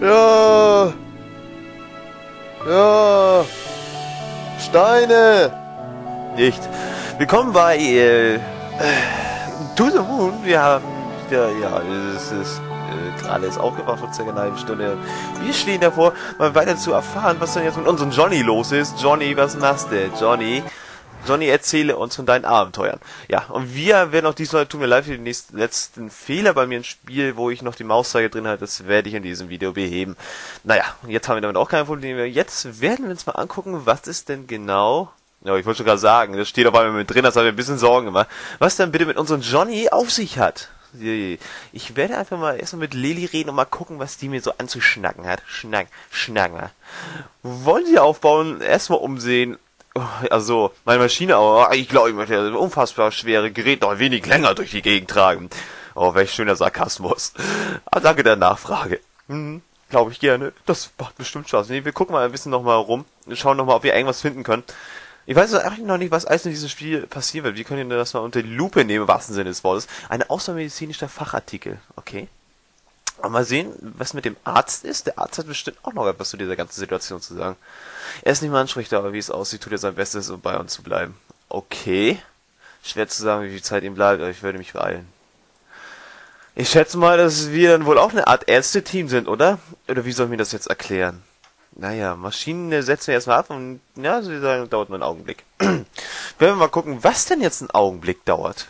Ja. Ja. Steine. Nicht. Willkommen bei To the Moon. Wir haben es ist gerade ist aufgewacht vor circa einer halben Stunde. Wir stehen davor, mal weiter zu erfahren, was denn jetzt mit unserem Johnny los ist. Johnny, was machst du? Johnny, erzähle uns von deinen Abenteuern. Ja, und wir werden auch diesmal, tut mir leid für den letzten Fehler bei mir im Spiel, wo ich noch die Mauszeiger drin hatte, das werde ich in diesem Video beheben. Naja, jetzt haben wir damit auch kein Problem mehr. Jetzt werden wir uns mal angucken, was ist denn genau... Ja, ich wollte schon gerade sagen, das steht auf einmal mit drin, das hat mir ein bisschen Sorgen gemacht. Was dann bitte mit unserem Johnny auf sich hat. Ich werde einfach mal erstmal mit Lilly reden und mal gucken, was die mir so anzuschnacken hat. Schnacken. Wollen Sie aufbauen? Erstmal umsehen. Also, meine Maschine, ich glaube, ich möchte das unfassbar schwere Gerät noch ein wenig länger durch die Gegend tragen. Oh, welch schöner Sarkasmus. Aber danke der Nachfrage. Glaube ich gerne. Das macht bestimmt Spaß. Nee, wir gucken mal ein bisschen nochmal rum und schauen nochmal, ob wir irgendwas finden können. Ich weiß eigentlich noch nicht, was alles in diesem Spiel passieren wird. Wir können das mal unter die Lupe nehmen, im wahrsten Sinne des Wortes. Ein außermedizinischer Fachartikel. Okay. Aber mal sehen, was mit dem Arzt ist. Der Arzt hat bestimmt auch noch etwas zu dieser ganzen Situation zu sagen. Er ist nicht mal ansprechbar, aber wie es aussieht, tut er sein Bestes, um bei uns zu bleiben. Okay. Schwer zu sagen, wie viel Zeit ihm bleibt, aber ich würde mich beeilen. Ich schätze mal, dass wir dann wohl auch eine Art Ärzte-Team sind, oder? Oder wie soll ich mir das jetzt erklären? Naja, Maschinen setzen wir erstmal ab und ja, sie sagen, dauert nur einen Augenblick. Werden wir mal gucken, was denn jetzt einen Augenblick dauert.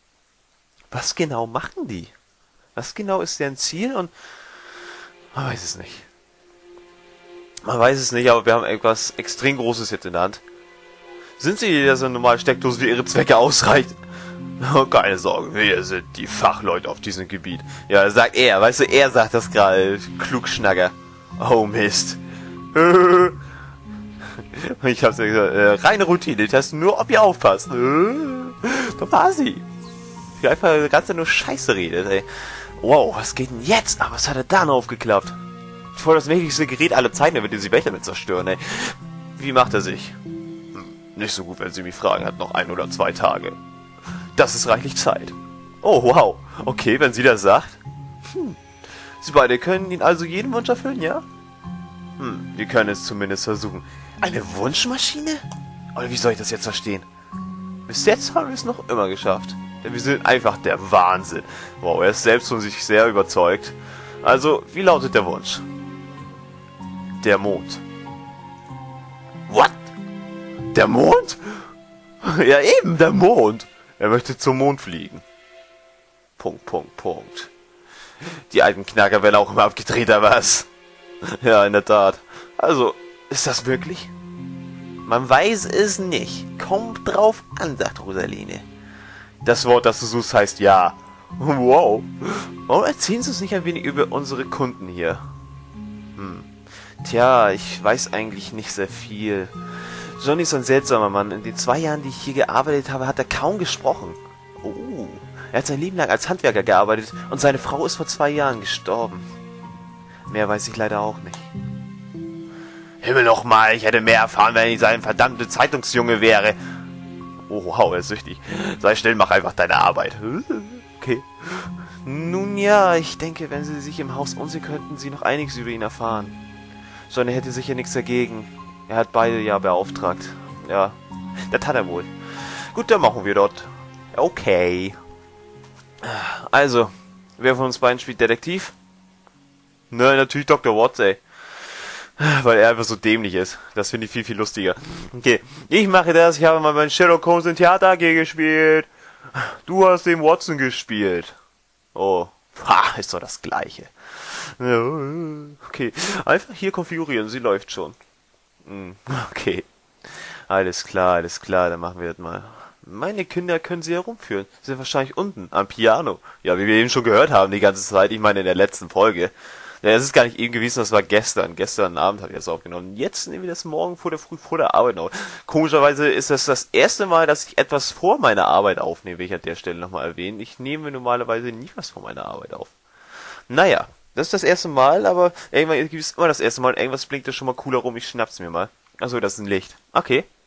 Was genau machen die? Was genau ist deren Ziel? Und man weiß es nicht. Man weiß es nicht, aber wir haben etwas extrem Großes jetzt in der Hand. Sind sie, dass eine normale Steckdose für ihre Zwecke ausreicht? Oh, keine Sorge, wir sind die Fachleute auf diesem Gebiet. Ja, sagt er, weißt du, er sagt das gerade, Klugschnacker. Oh Mist. Ich hab's ja gesagt, reine Routine, testen nur, ob ihr aufpasst. Da war sie. Die einfach ganz nur Scheiße redet, ey. Wow, was geht denn jetzt? Aber was hat er da noch aufgeklappt? Voll das mächtigste Gerät aller Zeiten, er wird diese Welt damit zerstören, ey. Wie macht er sich? Nicht so gut, wenn Sie mich fragen, hat noch 1 oder 2 Tage. Das ist reichlich Zeit. Oh, wow. Okay, wenn sie das sagt. Sie beide können ihn also jeden Wunsch erfüllen, ja? Wir können es zumindest versuchen. Eine Wunschmaschine? Oder wie soll ich das jetzt verstehen? Bis jetzt haben wir es noch immer geschafft. Denn wir sind einfach der Wahnsinn. Wow, er ist selbst von sich sehr überzeugt. Also, wie lautet der Wunsch? Der Mond. What? Der Mond? Ja eben, der Mond. Er möchte zum Mond fliegen. Punkt. Die alten Knacker werden auch immer abgedrehter, was? Ja, in der Tat. Also, ist das wirklich? Man weiß es nicht. Kommt drauf an, sagt Rosaline. Das Wort, das du suchst, heißt ja. Wow. Warum erzählen Sie uns nicht ein wenig über unsere Kunden hier? Tja, ich weiß eigentlich nicht sehr viel. Johnny ist ein seltsamer Mann. In den 2 Jahren, die ich hier gearbeitet habe, hat er kaum gesprochen. Oh, er hat sein Leben lang als Handwerker gearbeitet und seine Frau ist vor 2 Jahren gestorben. Mehr weiß ich leider auch nicht. Himmel nochmal, ich hätte mehr erfahren, wenn ich sein verdammter Zeitungsjunge wäre. Oh, wow, er ist süchtig. Sei still, mach einfach deine Arbeit. Okay. Nun ja, ich denke, wenn Sie sich im Haus umsehen, könnten Sie noch einiges über ihn erfahren. Johnny hätte sicher nichts dagegen. Er hat beide ja beauftragt. Ja, das hat er wohl. Gut, dann machen wir dort. Okay. Also, wer von uns beiden spielt Detektiv? Nein, natürlich Dr. Watts, ey. Weil er einfach so dämlich ist. Das finde ich viel, viel lustiger. Okay, ich mache das. Ich habe mal meinen Sherlock Holmes in Theater AG gespielt. Du hast den Watson gespielt. Oh, ist doch das Gleiche. Okay, einfach hier konfigurieren. Sie läuft schon. Okay. Alles klar, dann machen wir das mal. Meine Kinder können sie herumführen. Sie sind wahrscheinlich unten, am Piano. Ja, wie wir eben schon gehört haben, die ganze Zeit. Ich meine, in der letzten Folge. Ja, das ist gar nicht eben gewesen, das war gestern. Gestern Abend habe ich das aufgenommen. Jetzt nehmen wir das morgen früh vor der Arbeit auf. Komischerweise ist das erste Mal, dass ich etwas vor meiner Arbeit aufnehme, will ich an der Stelle nochmal erwähnen. Ich nehme normalerweise nie was vor meiner Arbeit auf. Naja, das ist das erste Mal, aber irgendwann gibt es immer das erste Mal. Irgendwas blinkt da schon mal cooler rum, ich schnapp's mir mal. Achso, das ist ein Licht. Okay.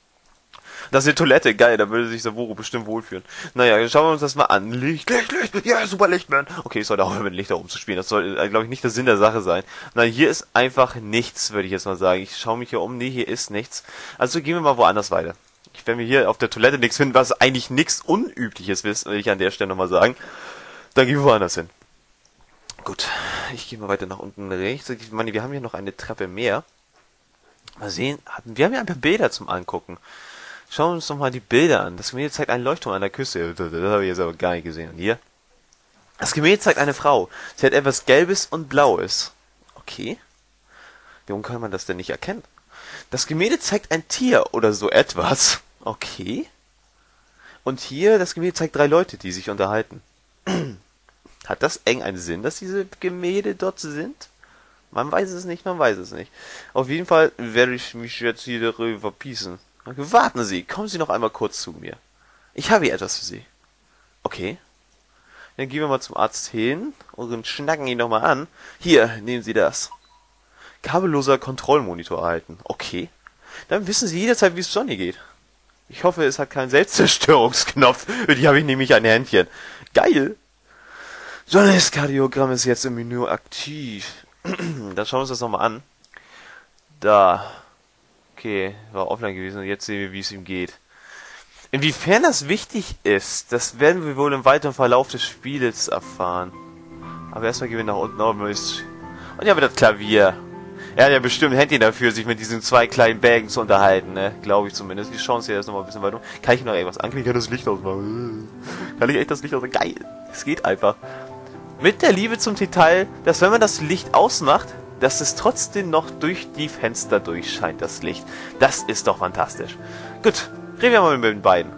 Das ist eine Toilette, geil, da würde sich Saburo bestimmt wohlfühlen. Naja, schauen wir uns das mal an. Licht, Licht, Licht, ja, super Lichtman. Okay, ich sollte auch mit Lichter rumzuspielen, das soll, glaube ich, nicht der Sinn der Sache sein. Na, hier ist einfach nichts, würde ich jetzt mal sagen. Ich schaue mich hier um, nee, hier ist nichts. Also gehen wir mal woanders weiter. Wenn wir hier auf der Toilette nichts finden, was eigentlich nichts Unübliches ist, will ich an der Stelle nochmal sagen, dann gehen wir woanders hin. Gut, ich gehe mal weiter nach unten rechts. Ich meine, wir haben hier noch eine Treppe mehr. Mal sehen, wir haben hier ein paar Bilder zum Angucken. Schauen wir uns doch mal die Bilder an. Das Gemälde zeigt einen Leuchtturm an der Küste. Das habe ich jetzt aber gar nicht gesehen. Und hier? Das Gemälde zeigt eine Frau. Sie hat etwas Gelbes und Blaues. Okay. Warum kann man das denn nicht erkennen? Das Gemälde zeigt ein Tier oder so etwas. Okay. Und hier, das Gemälde zeigt 3 Leute, die sich unterhalten. Hat das eng einen Sinn, dass diese Gemälde dort sind? Man weiß es nicht, man weiß es nicht. Auf jeden Fall werde ich mich jetzt hier darüber pießen. Warten Sie, kommen Sie noch einmal kurz zu mir. Ich habe hier etwas für Sie. Okay. Dann gehen wir mal zum Arzt hin und schnacken ihn nochmal an. Hier, nehmen Sie das. Kabelloser Kontrollmonitor erhalten. Okay. Dann wissen Sie jederzeit, wie es Johnny geht. Ich hoffe, es hat keinen Selbstzerstörungsknopf. Für die habe ich nämlich ein Händchen. Geil. Johnnys Kardiogramm ist jetzt im Menü aktiv. Dann schauen wir uns das nochmal an. Da. Okay, war offline gewesen und jetzt sehen wir, wie es ihm geht. Inwiefern das wichtig ist, das werden wir wohl im weiteren Verlauf des Spiels erfahren. Aber erstmal gehen wir nach unten auf. Und ja, mit das Klavier. Er hat ja bestimmt ein Händchen dafür, sich mit diesen 2 kleinen Bägen zu unterhalten, ne? Glaube ich zumindest. Wir schauen uns hier erst nochmal ein bisschen weiter um. Kann ich noch irgendwas anklicken? Kann das Licht ausmachen? Kann ich echt das Licht ausmachen? Geil! Es geht einfach. Mit der Liebe zum Detail, dass wenn man das Licht ausmacht, dass es trotzdem noch durch die Fenster durchscheint, das Licht. Das ist doch fantastisch. Gut, reden wir mal mit den beiden.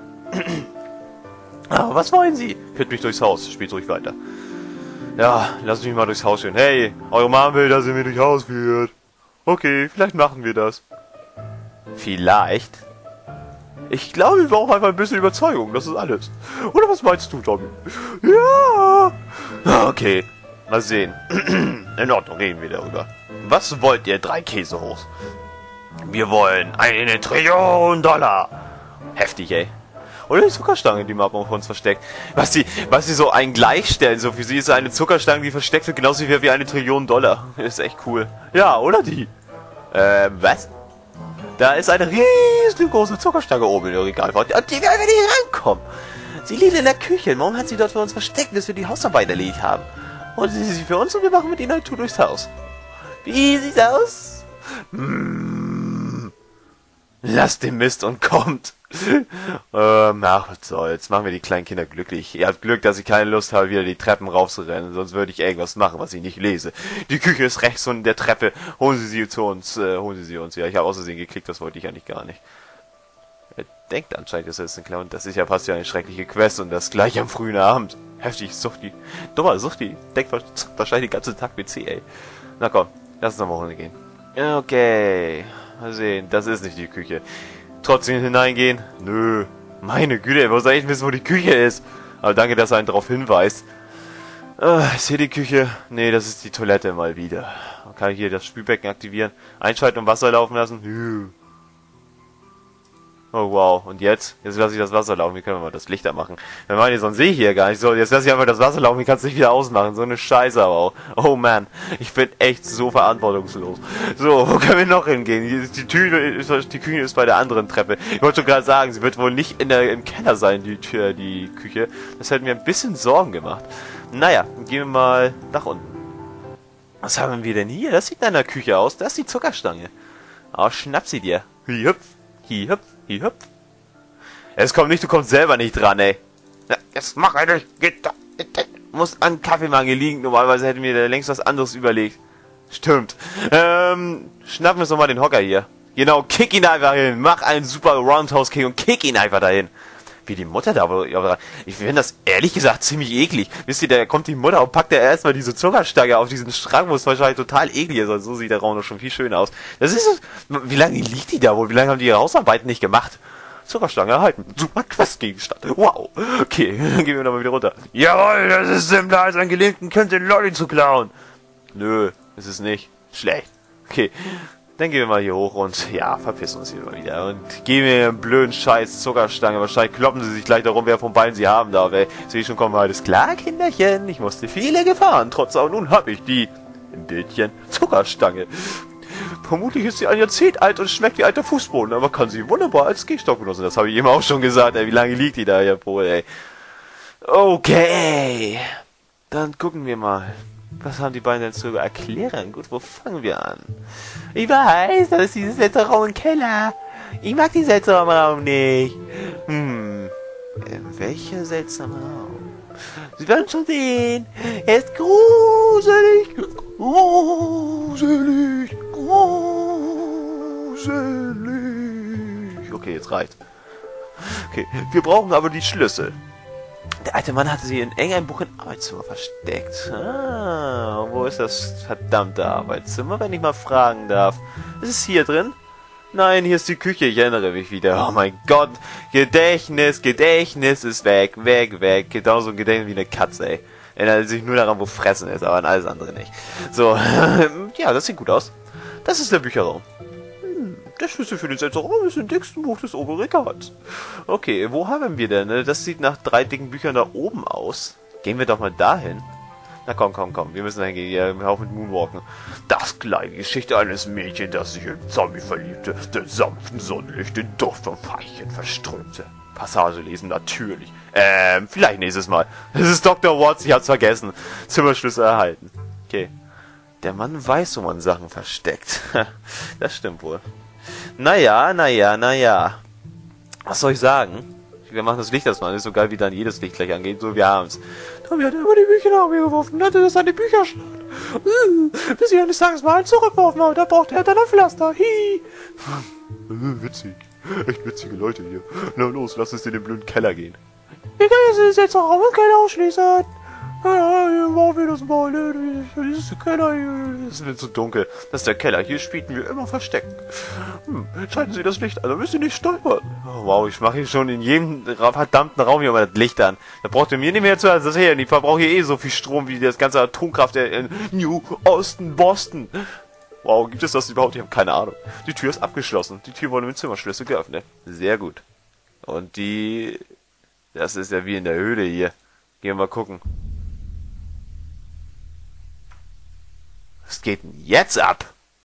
Was wollen Sie? Führt mich durchs Haus, spielt ruhig weiter. Ja, lass mich mal durchs Haus führen. Hey, eure Mom will, dass ihr mich durchs Haus führt. Okay, vielleicht machen wir das. Vielleicht? Ich glaube, wir brauchen einfach ein bisschen Überzeugung, das ist alles. Oder was meinst du, Tommy? Ja! Okay, mal sehen. In Ordnung, reden wir darüber. Was wollt ihr 3 Käsehochs? Wir wollen $1 Trillion. Heftig, ey. Oder die Zuckerstange, die Mama von uns versteckt. Was sie so einen gleichstellen, so für sie ist eine Zuckerstange, die versteckt wird, genauso wie $1 Trillion. Ist echt cool. Ja, oder die? Was? Da ist eine riesengroße Zuckerstange oben in der Regal. Und die werden wir nicht rankommen. Sie liegt in der Küche. Warum hat sie dort für uns versteckt, bis wir die Hausarbeit erledigt haben? Und sie für uns und wir machen mit ihnen eine Tour durchs Haus. Wie sieht's aus? Lasst den Mist und kommt. Ach, was soll's. Machen wir die kleinen Kinder glücklich. Ihr habt Glück, dass ich keine Lust habe, wieder die Treppen raufzurennen. Sonst würde ich irgendwas machen, was ich nicht lese. Die Küche ist rechts von der Treppe. Holen Sie sie zu uns. Holen Sie sie uns. Ja, ich habe außersehen geklickt, das wollte ich eigentlich gar nicht. Er denkt anscheinend, dass er ist ein Clown. Das ist ja fast ja eine schreckliche Quest und das gleich am frühen Abend. Heftig, Suchti. Dummer Suchti. Denkt wahrscheinlich den ganzen Tag PC, ey. Na komm, lass uns nochmal runtergehen. Okay. Mal sehen, das ist nicht die Küche. Trotzdem hineingehen? Nö. Meine Güte, wo soll ich wissen, wo die Küche ist? Aber danke, dass er einen darauf hinweist. Ist hier die Küche? Nee, das ist die Toilette mal wieder. Kann ich hier das Spülbecken aktivieren? Einschalten und Wasser laufen lassen? Oh wow, und jetzt? Jetzt lasse ich das Wasser laufen, wie können wir mal das Licht anmachen? Wir meinen, sonst sehe ich hier gar nicht so. Jetzt lasse ich einfach das Wasser laufen, ich kann es nicht wieder ausmachen. So eine Scheiße aber auch. Oh man, ich bin echt so verantwortungslos. So, wo können wir noch hingehen? Die Küche ist bei der anderen Treppe. Ich wollte schon gerade sagen, sie wird wohl nicht im Keller sein, die Küche. Das hätte mir ein bisschen Sorgen gemacht. Naja, gehen wir mal nach unten. Was haben wir denn hier? Das sieht nach einer Küche aus. Das ist die Zuckerstange. Oh, schnapp sie dir. Hüpf, hüpf. Hüpf. Es kommt nicht, du kommst selber nicht dran, ey. Ja, jetzt mach endlich. Geht da. Muss an Kaffeemangel liegen. Normalerweise hätte mir längst was anderes überlegt. Stimmt. Schnappen wir uns nochmal den Hocker hier. Genau, kick ihn einfach hin. Mach einen super Roundhouse-Kick und kick ihn einfach dahin. Wie die Mutter da wohl. Ich finde das ehrlich gesagt ziemlich eklig. Wisst ihr, da kommt die Mutter und packt ja erstmal diese Zuckerstange auf diesen Strang, wo es wahrscheinlich total eklig ist. Also so sieht der Raum doch schon viel schöner aus. Das ist. Wie lange liegt die da wohl? Wie lange haben die ihre Hausarbeiten nicht gemacht? Zuckerstange erhalten. Super Questgegenstand. Wow. Okay, dann gehen wir nochmal wieder runter. Jawohl, das ist simpler als ein Gelähmten könnte, den Lolli zu klauen. Nö, ist es nicht. Schlecht. Okay. Dann gehen wir mal hier hoch und, ja, verpissen uns hier mal wieder. Und geben mir einen blöden Scheiß Zuckerstange. Wahrscheinlich kloppen sie sich gleich darum, wer von beiden sie haben darf, ey. Sehe schon, kommen, alles klar, Kinderchen. Ich musste viele Gefahren, trotz auch nun habe ich die, im Bildchen, Zuckerstange. Vermutlich ist sie ein Jahrzehnt alt und schmeckt wie alter Fußboden, aber kann sie wunderbar als Gehstock benutzen. Das habe ich eben auch schon gesagt, ey. Wie lange liegt die da, ja, wohl, ey. Okay. Dann gucken wir mal. Was haben die beiden denn zu erklären? Gut, wo fangen wir an? Ich weiß, das ist dieses letzte Raum im Keller. Ich mag den seltsamen Raum nicht. Welcher seltsame Raum? Sie werden schon sehen. Er ist gruselig. Gruselig. Gruselig. Okay, jetzt reicht. Okay, wir brauchen aber die Schlüssel. Der alte Mann hatte sie in irgendeinem Buch im Arbeitszimmer versteckt. Ah, wo ist das verdammte Arbeitszimmer, wenn ich mal fragen darf? Ist es hier drin? Nein, hier ist die Küche, ich erinnere mich wieder. Oh mein Gott, Gedächtnis ist weg. Genauso ein Gedächtnis wie eine Katze, ey. Erinnert sich nur daran, wo Fressen ist, aber an alles andere nicht. So, ja, das sieht gut aus. Das ist der Bücherraum. Der Schlüssel für den seltsamen Raum ist im dicksten Buch des oberen Regals. Okay, wo haben wir denn? Das sieht nach 3 dicken Büchern da oben aus. Gehen wir doch mal dahin. Na komm. Wir müssen da hingehen. Wir auf mit Moonwalken. Das kleine Geschichte eines Mädchens, das sich in Zombie verliebte, den sanften Sonnenlicht, den Duft von Veilchen verströmte. Passage lesen, natürlich. Vielleicht nächstes Mal. Es ist Dr. Watts, ich hab's vergessen. Zimmerschlüssel erhalten. Okay. Der Mann weiß, wo man Sachen versteckt. Das stimmt wohl. Naja. Was soll ich sagen? Wir machen das Licht erstmal. Das ist so geil, wie dann jedes Licht gleich angeht. So, wir haben's. Tommy hat immer die Bücher nach mir geworfen und hatte das an die Bücherschlacht. Bis ich eines Tages mal einen zurückgeworfen habe. Da brauchte er dann ein Pflaster. Witzig. Echt witzige Leute hier. Na los, lass uns in den blöden Keller gehen. Wir können jetzt auch Raum im Keller ausschließen. Ja, machen wir das mal. Das ist der Keller hier. Es wird so dunkel. Das ist der Keller. Hier spielten wir immer Verstecken. Schalten Sie das Licht an, dann müsst ihr nicht stolpern. Oh, wow, ich mache hier schon in jedem verdammten Raum hier mal das Licht an. Da braucht ihr mir nicht mehr zu als das hier. Ich verbrauche hier eh so viel Strom wie das ganze Atomkraft in New Osten, Boston. Wow, gibt es das überhaupt? Ich habe keine Ahnung. Die Tür ist abgeschlossen. Die Tür wurde mit Zimmerschlüssel geöffnet. Sehr gut. Und die... Das ist ja wie in der Höhle hier. Gehen wir mal gucken. Was geht denn jetzt ab?